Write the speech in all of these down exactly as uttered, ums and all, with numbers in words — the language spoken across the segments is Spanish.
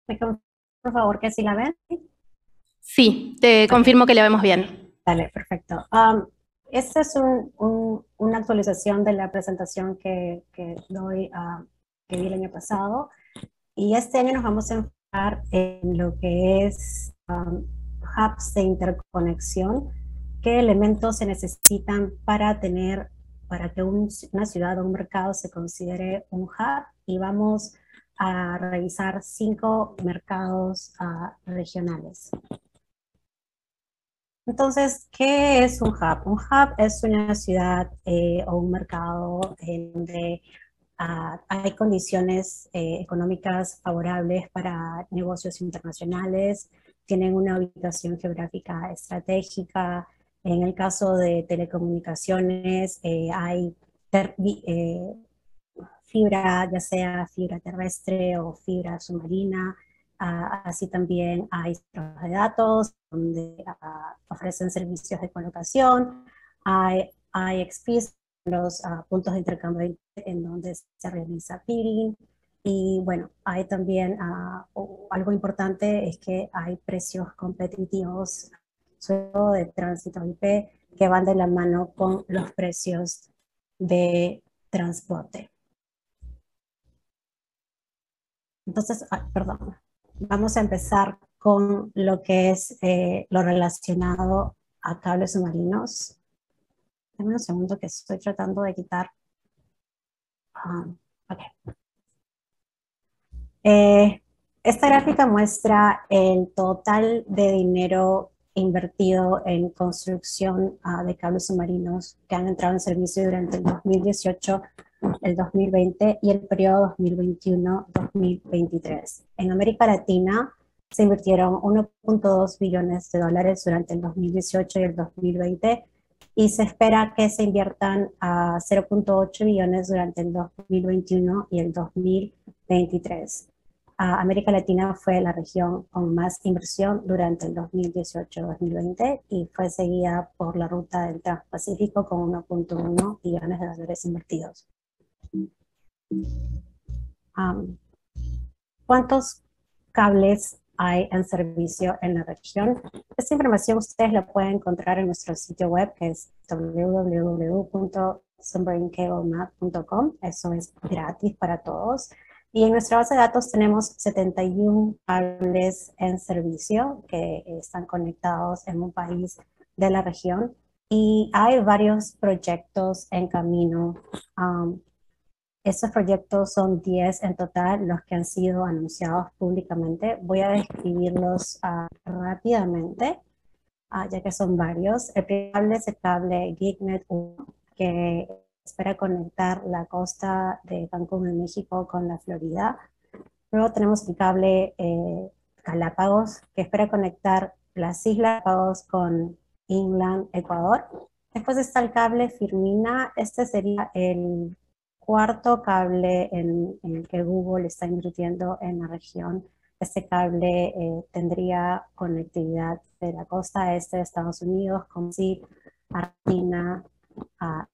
¿Me confirma, por favor, que sí la ven? Sí, te Ok, confirmo que la vemos bien. dale, perfecto. Um, esta es un, un, una actualización de la presentación que, que doy, uh, que di el año pasado. Y este año nos vamos a enfocar en lo que es um, hubs de interconexión. ¿Qué elementos se necesitan para tener, para que un, una ciudad o un mercado se considere un hub? Y vamos a revisar cinco mercados uh, regionales. Entonces, ¿qué es un hub? Un hub es una ciudad eh, o un mercado en donde uh, hay condiciones eh, económicas favorables para negocios internacionales, tienen una ubicación geográfica estratégica. En el caso de telecomunicaciones, eh, hay ter, eh, fibra, ya sea fibra terrestre o fibra submarina. Uh, así también hay centros de datos donde uh, ofrecen servicios de colocación. Hay I X Ps, los uh, puntos de intercambio de internet en donde se realiza peering. Y bueno, hay también uh, algo importante es que hay precios competitivos, sobre todo de tránsito I P, que van de la mano con los precios de transporte. Entonces, ah, perdón, vamos a empezar con lo que es eh, lo relacionado a cables submarinos. Dame un segundo que estoy tratando de quitar. Um, okay. eh, esta gráfica muestra el total de dinero invertido en construcción uh, de cables submarinos que han entrado en servicio durante el dos mil dieciocho, el dos mil veinte y el periodo dos mil veintiuno a dos mil veintitrés. En América Latina se invirtieron uno punto dos billones de dólares durante el dos mil dieciocho y el dos mil veinte y se espera que se inviertan a cero punto ocho billones durante el dos mil veintiuno y el dos mil veintitrés. Uh, América Latina fue la región con más inversión durante el dos mil dieciocho a dos mil veinte y fue seguida por la ruta del Transpacífico con uno punto uno billones de dólares invertidos. Um, ¿Cuántos cables hay en servicio en la región? Esta información ustedes la pueden encontrar en nuestro sitio web, que es w w w punto submarine cable map punto com. Eso es gratis para todos. Y en nuestra base de datos tenemos setenta y uno cables en servicio que están conectados en un país de la región. Y hay varios proyectos en camino. Um, Estos proyectos son diez en total los que han sido anunciados públicamente. Voy a describirlos uh, rápidamente, uh, ya que son varios. El primer cable es el cable GigNet uno, que espera conectar la costa de Cancún en México con la Florida. Luego tenemos el cable eh, Galápagos, que espera conectar las Islas Galápagos con Inland, Ecuador. Después está el cable Firmina. Este sería el cuarto cable en, en el que Google está invirtiendo en la región. Este cable eh, tendría conectividad de la costa este de Estados Unidos con sí, Argentina. Uh,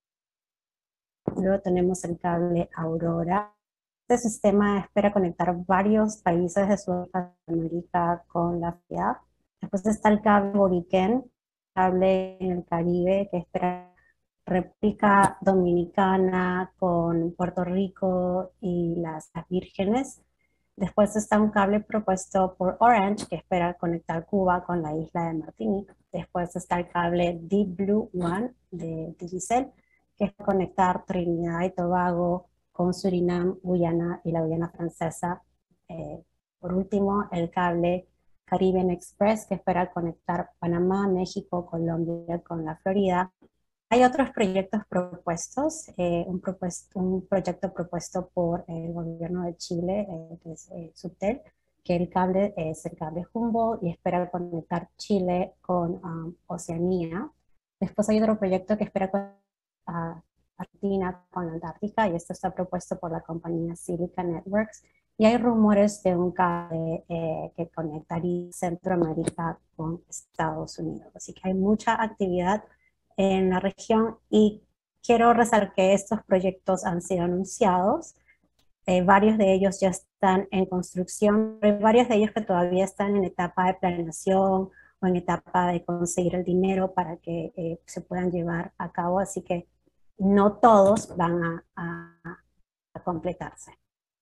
luego tenemos el cable Aurora. Este sistema espera conectar varios países de Sudamérica con la ciudad. Después está el cable Boriquén, cable en el Caribe que espera República Dominicana con Puerto Rico y las Vírgenes. Después está un cable propuesto por Orange que espera conectar Cuba con la isla de Martinique. Después está el cable Deep Blue One de Digicel que es conectar Trinidad y Tobago con Surinam, Guyana y la Guyana Francesa. Eh, por último, el cable Caribbean Express que espera conectar Panamá, México, Colombia con la Florida. Hay otros proyectos propuestos, eh, un, propuesto, un, proyecto propuesto por el gobierno de Chile, eh, que es eh, Subtel, que el cable es el cable Humboldt y espera conectar Chile con um, Oceanía. Después hay otro proyecto que espera conectar a Argentina con la Antártica y esto está propuesto por la compañía Silica Networks. Y hay rumores de un cable eh, que conectaría Centroamérica con Estados Unidos. Así que hay mucha actividad en la región y quiero resaltar que estos proyectos han sido anunciados Eh, varios de ellos ya están en construcción, pero hay varios de ellos que todavía están en etapa de planeación o en etapa de conseguir el dinero para que eh, se puedan llevar a cabo, así que no todos van a, a, a completarse.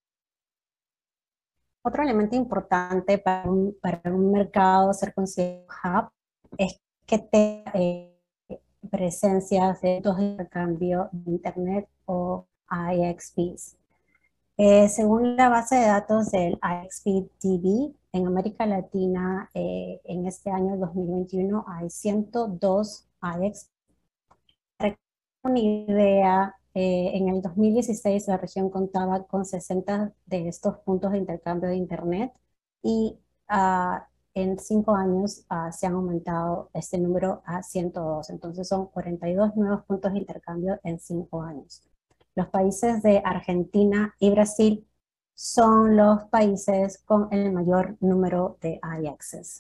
Otro elemento importante para un, para un mercado ser considerado hub es que tenga eh, presencia de puntos de intercambio de Internet o I X Ps. Eh, según la base de datos del I X P D B, en América Latina, eh, en este año dos mil veintiuno, hay ciento dos I X Ps. Para una idea, eh, en el dos mil dieciséis la región contaba con sesenta de estos puntos de intercambio de Internet y uh, en cinco años uh, se han aumentado este número a ciento dos. Entonces son cuarenta y dos nuevos puntos de intercambio en cinco años. Los países de Argentina y Brasil son los países con el mayor número de I X Ps.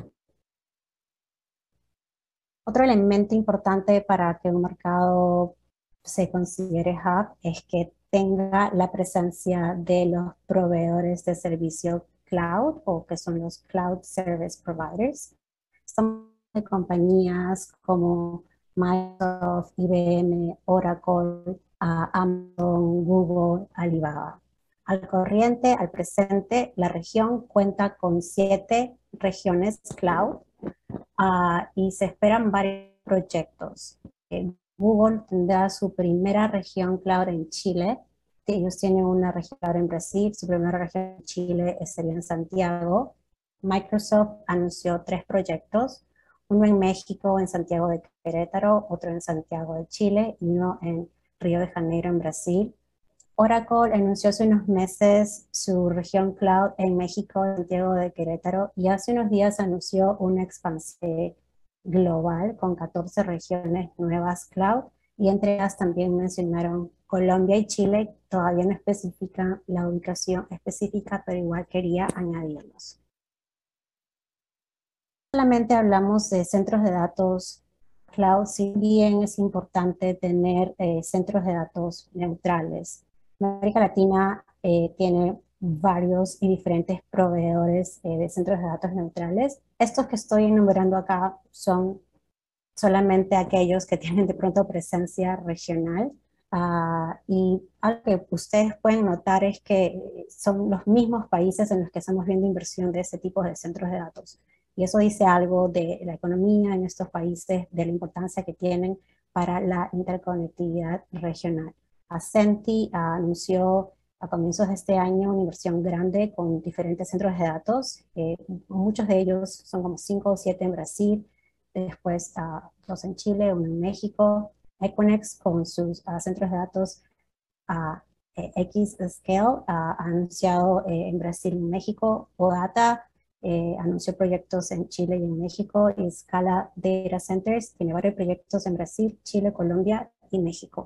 Otro elemento importante para que un mercado se considere hub es que tenga la presencia de los proveedores de servicio cloud o que son los cloud service providers. Estamos de compañías como Microsoft, I B M, Oracle, uh, Amazon, Google, Alibaba. Al corriente, al presente, la región cuenta con siete regiones cloud uh, y se esperan varios proyectos. Eh, Google tendrá su primera región cloud en Chile. Ellos tienen una región cloud en Brasil, su primera región en Chile sería en Santiago. Microsoft anunció tres proyectos, uno en México, en Santiago de Querétaro, otro en Santiago de Chile y uno en Río de Janeiro, en Brasil. Oracle anunció hace unos meses su región cloud en México, Santiago de Querétaro, y hace unos días anunció una expansión global con catorce regiones nuevas cloud, y entre ellas también mencionaron Colombia y Chile. Todavía no especifican la ubicación específica, pero igual quería añadirlos. Solamente hablamos de centros de datos cloud, si bien es importante tener eh, centros de datos neutrales. América Latina eh, tiene varios y diferentes proveedores eh, de centros de datos neutrales. Estos que estoy enumerando acá son solamente aquellos que tienen de pronto presencia regional. Uh, y algo que ustedes pueden notar es que son los mismos países en los que estamos viendo inversión de ese tipo de centros de datos. Y eso dice algo de la economía en estos países, de la importancia que tienen para la interconectividad regional. Ascenty uh, anunció a comienzos de este año una inversión grande con diferentes centros de datos. Eh, muchos de ellos son como cinco o siete en Brasil, después uh, dos en Chile, uno en México. Equinix con sus uh, centros de datos uh, Xscale uh, ha anunciado eh, en Brasil y en México. OData eh, anunció proyectos en Chile y en México, y Scala Data Centers tiene varios proyectos en Brasil, Chile, Colombia y México.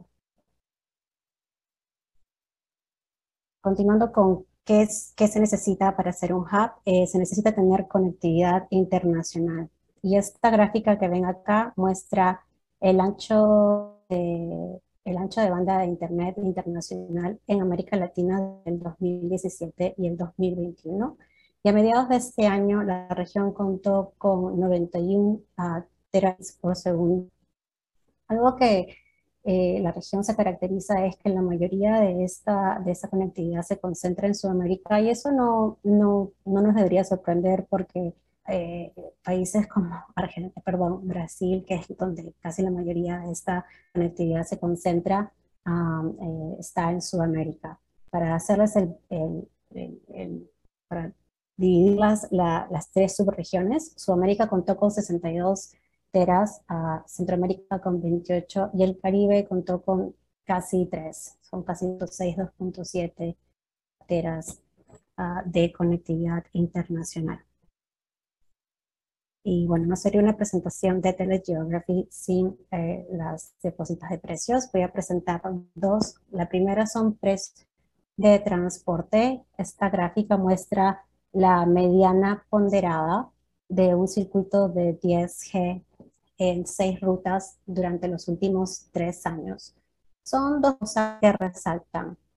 Continuando con qué, es, qué se necesita para hacer un hub, eh, se necesita tener conectividad internacional. Y esta gráfica que ven acá muestra el ancho de, el ancho de banda de Internet internacional en América Latina del dos mil diecisiete y el dos mil veintiuno. Y a mediados de este año, la región contó con noventa y uno uh, terabits por segundo. Algo que eh, la región se caracteriza es que la mayoría de esta, de esta conectividad se concentra en Sudamérica, y eso no, no, no nos debería sorprender porque eh, países como Argentina, perdón, Brasil, que es donde casi la mayoría de esta conectividad se concentra, um, eh, está en Sudamérica. Para hacerles el, el, el, el para dividir las, la, las tres subregiones, Sudamérica contó con sesenta y dos teras, a Centroamérica con veintiocho y el Caribe contó con casi tres, son casi seis, dos punto siete teras uh, de conectividad internacional. Y bueno, no sería una presentación de Telegeography sin eh, las depósitos de precios. Voy a presentar dos. La primera son precios de transporte. Esta gráfica muestra la mediana ponderada de un circuito de diez G en seis rutas durante los últimos tres años. Son dos cosas que resaltan.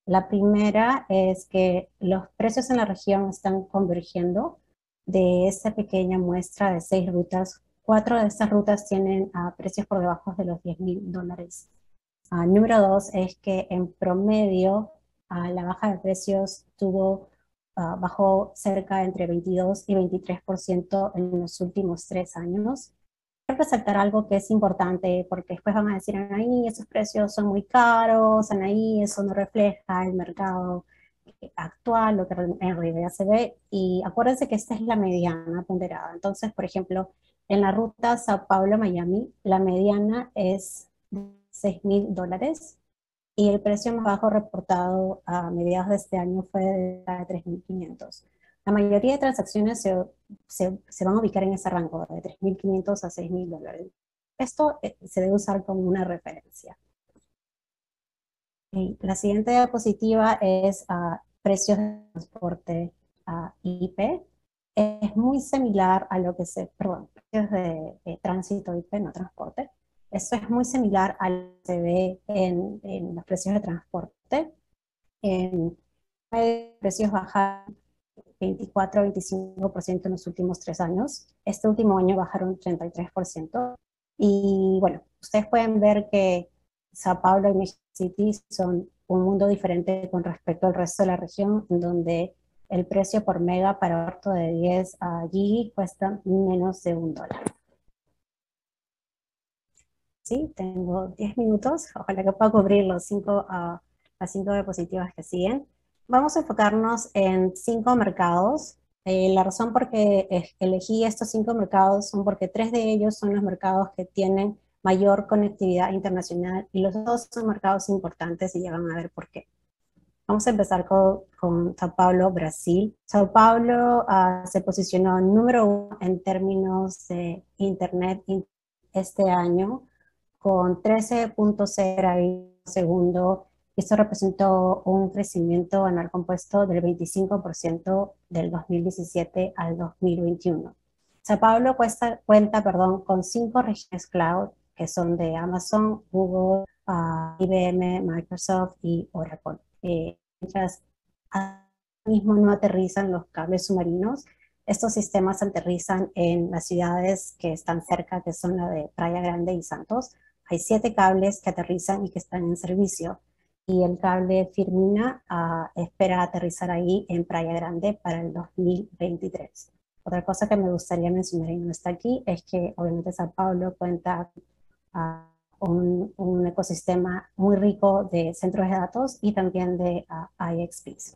La primera es que los precios en la región están convergiendo. De esta pequeña muestra de seis rutas, cuatro de estas rutas tienen uh, precios por debajo de los diez mil dólares. Uh, número dos es que en promedio uh, la baja de precios tuvo, uh, bajó cerca entre veintidós y veintitrés por ciento en los últimos tres años. Quiero resaltar algo que es importante porque después van a decir, Anaí, esos precios son muy caros, Anaí, eso no refleja el mercado actual, lo que en realidad se ve, y acuérdense que esta es la mediana ponderada. Entonces, por ejemplo, en la ruta Sao Paulo-Miami, la mediana es seis mil dólares y el precio más bajo reportado a mediados de este año fue de tres mil quinientos. La mayoría de transacciones se, se, se van a ubicar en ese rango de tres mil quinientos a seis mil dólares. Esto eh, se debe usar como una referencia. Okay. La siguiente diapositiva es uh, precios de transporte uh, I P. Es muy similar a lo que se, perdón, precios de eh, tránsito I P, no transporte. Eso es muy similar a lo que se ve en, en los precios de transporte. En precios bajaron veinticuatro a veinticinco por ciento en los últimos tres años. Este último año bajaron treinta y tres por ciento. Y bueno, ustedes pueden ver que Sao Paulo y Mexico City son un mundo diferente con respecto al resto de la región, en donde el precio por mega para puerto de diez a Gigi cuesta menos de un dólar. Sí, tengo diez minutos, ojalá que pueda cubrir los cinco, uh, las cinco diapositivas que siguen. Vamos a enfocarnos en cinco mercados. Eh, la razón por qué elegí estos cinco mercados son porque tres de ellos son los mercados que tienen mayor conectividad internacional y los dos son mercados importantes y ya van a ver por qué. Vamos a empezar con, con Sao Paulo, Brasil. Sao Paulo uh, se posicionó número uno en términos de Internet este año, con trece punto cero segundo. Esto representó un crecimiento anual compuesto del veinticinco por ciento del dos mil diecisiete al dos mil veintiuno. Sao Paulo cuesta, cuenta perdón, con cinco regiones cloud, que son de Amazon, Google, uh, I B M, Microsoft y Oracle. Eh, mientras ahora mismo no aterrizan los cables submarinos, estos sistemas aterrizan en las ciudades que están cerca, que son la de Playa Grande y Santos. Hay siete cables que aterrizan y que están en servicio. Y el cable Firmina uh, espera aterrizar ahí en Playa Grande para el dos mil veintitrés. Otra cosa que me gustaría mencionar y no está aquí es que obviamente Sao Paulo cuenta uh, un, un ecosistema muy rico de centros de datos y también de uh, I X Ps.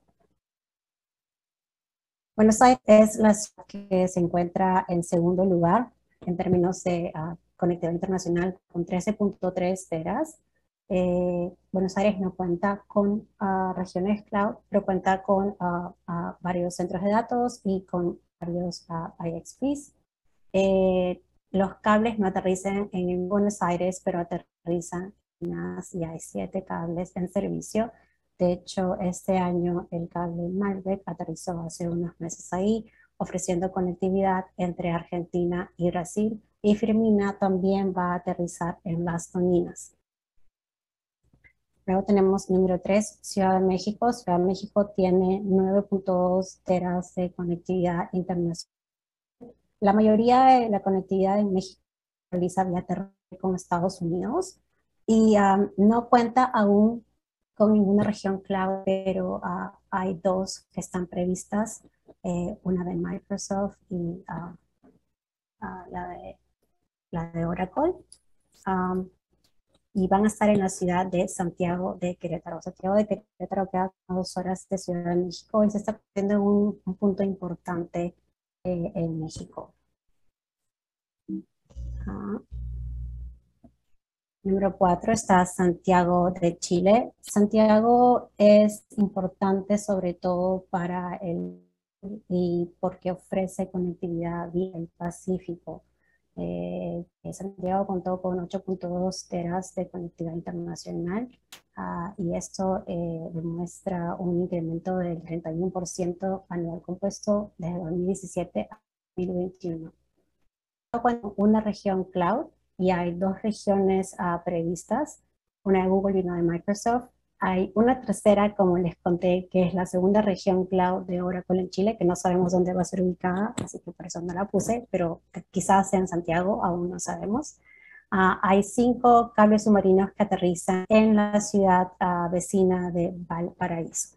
Buenos Aires es la ciudad que se encuentra en segundo lugar en términos de uh, conectividad internacional con trece punto tres teras. Eh, Buenos Aires no cuenta con uh, regiones cloud, pero cuenta con uh, uh, varios centros de datos y con varios uh, I X Ps. Eh, los cables no aterrizan en Buenos Aires, pero aterrizan en Minas y hay siete cables en servicio. De hecho, este año el cable Malbec aterrizó hace unos meses ahí, ofreciendo conectividad entre Argentina y Brasil, y Firmina también va a aterrizar en Las Toninas. Luego tenemos número tres, Ciudad de México. Ciudad de México tiene nueve punto dos teras de conectividad internacional. La mayoría de la conectividad en México se realiza vía terrestre con Estados Unidos y um, no cuenta aún con ninguna región cloud, pero uh, hay dos que están previstas, eh, una de Microsoft y uh, uh, la, de, la de Oracle. Um, y van a estar en la ciudad de Santiago de Querétaro. Santiago de Querétaro queda a dos horas de Ciudad de México y se está poniendo un, un punto importante eh, en México. Uh, Número cuatro está Santiago de Chile. Santiago es importante sobre todo para el y porque ofrece conectividad vía el Pacífico. Eh, Santiago contó con ocho punto dos teras de conectividad internacional uh, y esto eh, demuestra un incremento del treinta y uno por ciento anual compuesto desde dos mil diecisiete a dos mil veintiuno. Una región cloud y hay dos regiones uh, previstas, una de Google y una de Microsoft. Hay una tercera, como les conté, que es la segunda región cloud de Oracle en Chile, que no sabemos dónde va a ser ubicada, así que por eso no la puse, pero quizás sea en Santiago, aún no sabemos. Uh, hay cinco cables submarinos que aterrizan en la ciudad uh, vecina de Valparaíso.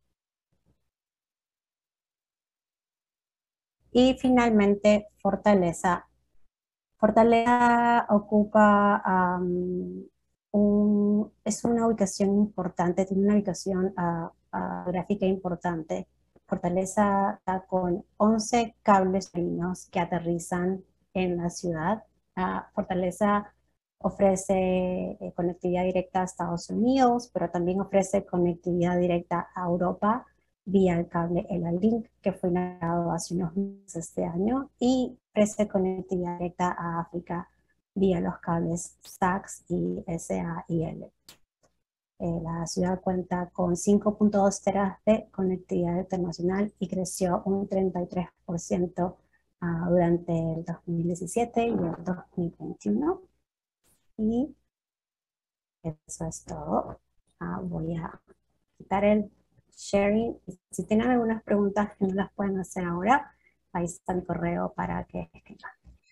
Y finalmente, Fortaleza. Fortaleza ocupa um, un, es una ubicación importante, tiene una ubicación uh, uh, gráfica importante. Fortaleza está con once cables marinos que aterrizan en la ciudad. Uh, Fortaleza ofrece eh, conectividad directa a Estados Unidos, pero también ofrece conectividad directa a Europa vía el cable ELA-Link, que fue inaugurado hace unos meses este año, y ofrece conectividad directa a África vía los cables S A C S y S A I L. Eh, la ciudad cuenta con cinco punto dos teras de conectividad internacional y creció un treinta y tres por ciento uh, durante el dos mil diecisiete y el dos mil veintiuno. Y eso es todo. Uh, voy a quitar el sharing. Si tienen algunas preguntas que no las pueden hacer ahora, ahí está mi correo para que escriban.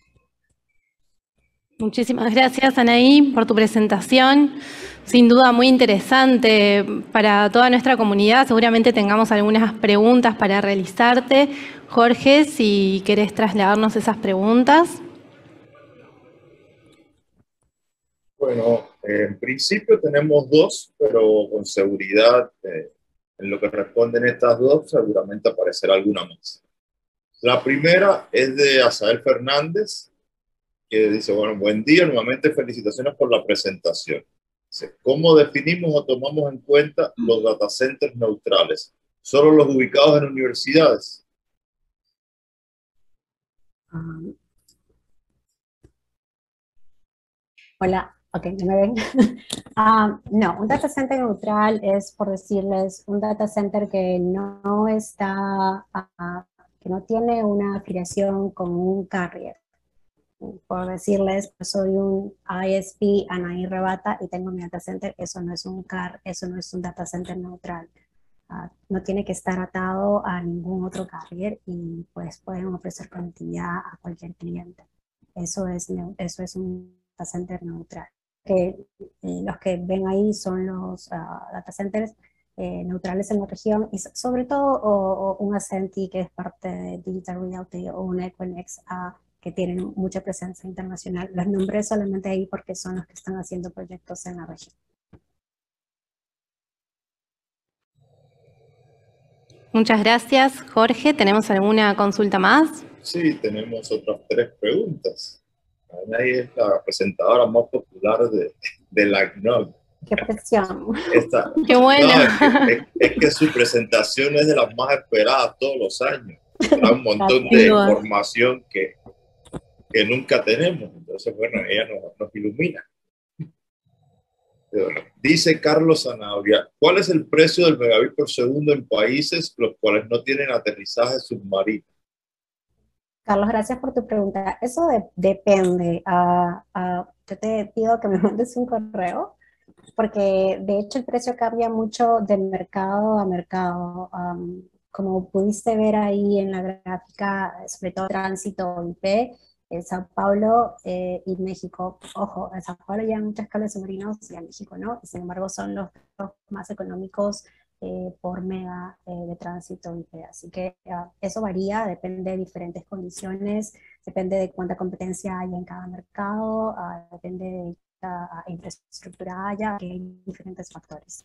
Muchísimas gracias, Anaí, por tu presentación. Sin duda muy interesante para toda nuestra comunidad. Seguramente tengamos algunas preguntas para realizarte. Jorge, si querés trasladarnos esas preguntas. Bueno, eh, en principio tenemos dos, pero con seguridad, eh, en lo que responden estas dos, seguramente aparecerá alguna más. La primera es de Asael Fernández, que dice, bueno, buen día, nuevamente felicitaciones por la presentación. Dice, ¿cómo definimos o tomamos en cuenta los data centers neutrales? ¿Solo los ubicados en universidades? Um, hola, ok, ¿no me ven? um, no, un data center neutral es, por decirles, un data center que no está, uh, que no tiene una afiliación con un carrier. Por decirles, soy un I S P, Anaí Rebata, y tengo mi data center, eso no es un car, eso no es un data center neutral. Uh, no tiene que estar atado a ningún otro carrier y pues pueden ofrecer conectividad a cualquier cliente. Eso es, eso es un data center neutral. Que, eh, los que ven ahí son los uh, data centers eh, neutrales en la región y sobre todo o, o un Ascenty que es parte de Digital Realty o un Equinix uh, que tienen mucha presencia internacional. Los nombré solamente ahí porque son los que están haciendo proyectos en la región. Muchas gracias, Jorge. ¿Tenemos alguna consulta más? Sí, tenemos otras tres preguntas. Anaí es la presentadora más popular de, de la C N O C. ¡Qué presión! Esta, ¡Qué bueno! No, es, que, es, es que su presentación es de las más esperadas todos los años. Trae un montón de información que, que nunca tenemos. Entonces, bueno, ella nos, nos ilumina. Dice Carlos Zanabria, ¿cuál es el precio del megabit por segundo en países los cuales no tienen aterrizaje submarino? Carlos, gracias por tu pregunta. Eso de, depende. Uh, uh, yo te pido que me mandes un correo, porque de hecho el precio cambia mucho de mercado a mercado. Um, como pudiste ver ahí en la gráfica, sobre todo tránsito I P, en Sao Paulo eh, y México. Ojo, en Sao Paulo ya hay muchos cables submarinos y en México no, y sin embargo son los, los más económicos eh, por mega eh, de tránsito I P. Así que uh, eso varía, depende de diferentes condiciones, depende de cuánta competencia hay en cada mercado, uh, depende de a infraestructura haya, que hay diferentes factores.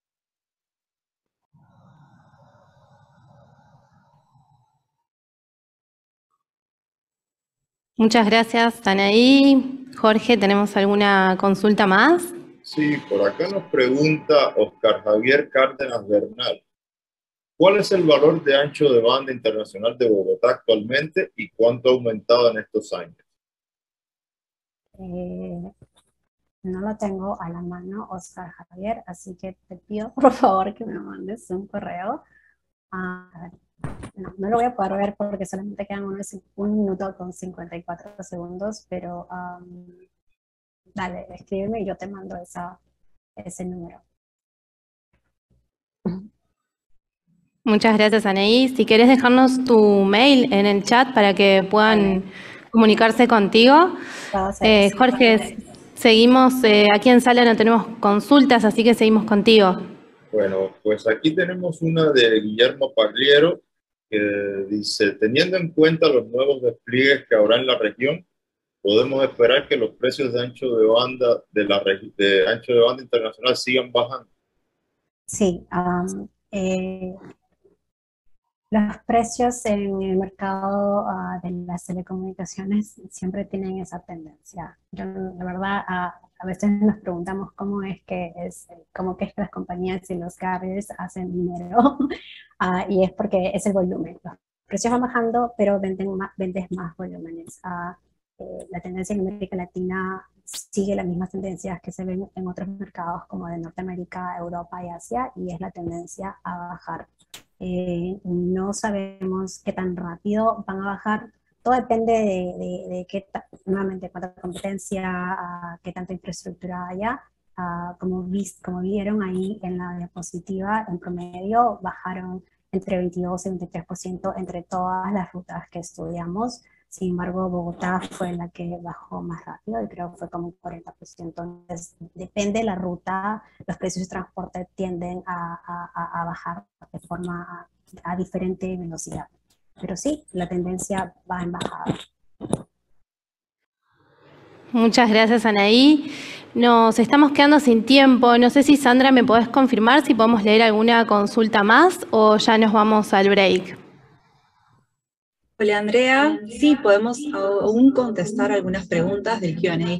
Muchas gracias, Anaí. Jorge, ¿tenemos alguna consulta más? Sí, por acá nos pregunta Oscar Javier Cárdenas Bernal. ¿Cuál es el valor de ancho de banda internacional de Bogotá actualmente y cuánto ha aumentado en estos años? Eh, no lo tengo a la mano, Oscar Javier, así que te pido por favor que me mandes un correo. Uh, no, no lo voy a poder ver porque solamente quedan unos, un minuto con cincuenta y cuatro segundos, pero um, dale, escríbeme y yo te mando esa, ese número. Muchas gracias, Anaí. Si querés dejarnos tu mail en el chat para que puedan comunicarse contigo. Eh, Jorge, seguimos, eh, aquí en sala no tenemos consultas, así que seguimos contigo. Bueno, pues aquí tenemos una de Guillermo Pagliero, que dice, teniendo en cuenta los nuevos despliegues que habrá en la región, podemos esperar que los precios de ancho de banda de la de ancho de banda internacional sigan bajando. Sí, um, eh, los precios en el mercado uh, de las telecomunicaciones siempre tienen esa tendencia. Yo, la verdad, uh, a veces nos preguntamos cómo es que es, cómo que es que las compañías y los carriers hacen dinero, uh, y es porque es el volumen. Los precios van bajando, pero venden más, vendes más volúmenes. Uh, eh, la tendencia en América Latina sigue las mismas tendencias que se ven en otros mercados como de Norteamérica, Europa y Asia, y es la tendencia a bajar. Eh, no sabemos qué tan rápido van a bajar. Todo depende de, de, de qué, nuevamente, cuánta competencia, uh, qué tanta infraestructura haya. Uh, como, vis, como vieron ahí en la diapositiva, en promedio bajaron entre veintidós y veintitrés por ciento entre todas las rutas que estudiamos. Sin embargo, Bogotá fue la que bajó más rápido y creo que fue como un cuarenta por ciento. Entonces, depende de la ruta, los precios de transporte tienden a, a, a bajar de forma a, a diferente velocidad. Pero sí, la tendencia va en bajada. Muchas gracias, Anaí. Nos estamos quedando sin tiempo. No sé si, Sandra, me podés confirmar si podemos leer alguna consulta más o ya nos vamos al break. Hola, Andrea. Sí, podemos aún contestar algunas preguntas del Q and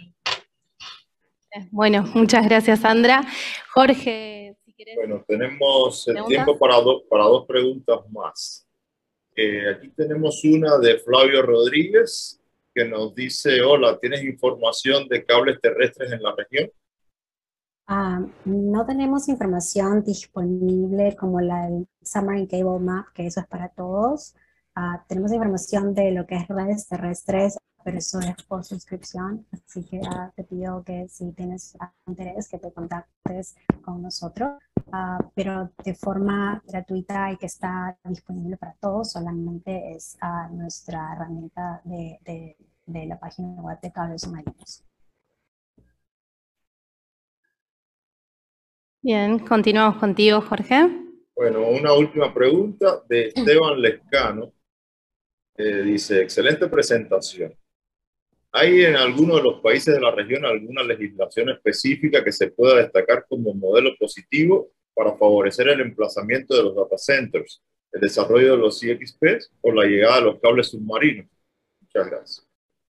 A. Bueno, muchas gracias, Sandra. Jorge, si querés. Bueno, tenemos el tiempo para, do, para dos preguntas más. Eh, aquí tenemos una de Flavio Rodríguez, que nos dice, hola, ¿tienes información de cables terrestres en la región? Uh, no tenemos información disponible como la del Submarine Cable Map, que eso es para todos. Uh, tenemos información de lo que es redes terrestres, pero eso es por suscripción, así que uh, te pido que si tienes interés que te contactes con nosotros, uh, pero de forma gratuita y que está disponible para todos, solamente es uh, nuestra herramienta de, de, de la página web de Cables Submarinos. Bien, continuamos contigo, Jorge. Bueno, una última pregunta de Esteban Lescano. Eh, dice, excelente presentación. ¿Hay en alguno de los países de la región alguna legislación específica que se pueda destacar como modelo positivo para favorecer el emplazamiento de los data centers, el desarrollo de los C X Ps o la llegada de los cables submarinos? Muchas gracias.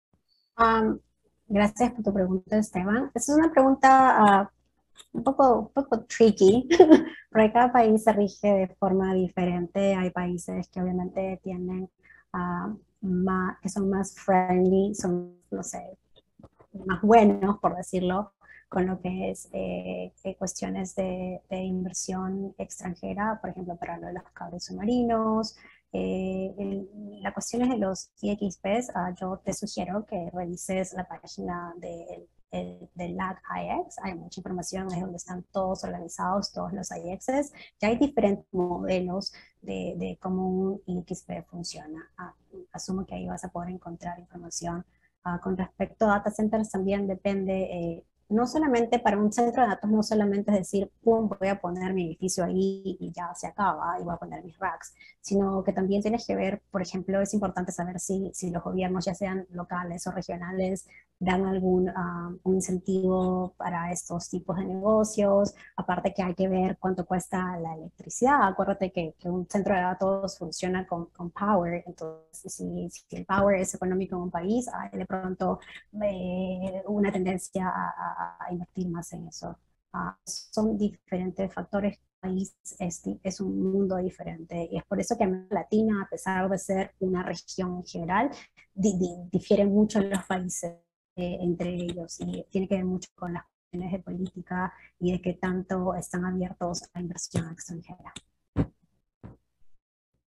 Um, gracias por tu pregunta, Esteban. Esa es una pregunta uh, un, poco, un poco tricky, porque cada país se rige de forma diferente. Hay países que obviamente tienen uh, más, que son más friendly, son, no sé, más buenos, por decirlo, con lo que es eh, cuestiones de, de inversión extranjera, por ejemplo, para lo de los cables submarinos. Eh, el, la cuestión es de los C X Ps, uh, yo te sugiero que revises la página de, de, de L A C I X, hay mucha información, es donde están todos organizados, todos los I Xs, ya hay diferentes modelos de, de cómo un I X P funciona. Uh, asumo que ahí vas a poder encontrar información. Uh, con respecto a data centers también depende, eh, no solamente para un centro de datos, no solamente es decir, pum, voy a poner mi edificio ahí y ya se acaba y voy a poner mis racks, sino que también tienes que ver, por ejemplo, es importante saber si, si los gobiernos, ya sean locales o regionales, dan algún uh, un incentivo para estos tipos de negocios, aparte que hay que ver cuánto cuesta la electricidad. Acuérdate que, que un centro de datos funciona con, con power, entonces si, si el power es económico en un país, hay de pronto eh, una tendencia a, a, a invertir más en eso. Uh, son diferentes factores, el país es, es un mundo diferente y es por eso que América Latina, a pesar de ser una región en general, di, di, difiere mucho en los países eh, entre ellos y tiene que ver mucho con las cuestiones de política y de qué tanto están abiertos a inversión extranjera.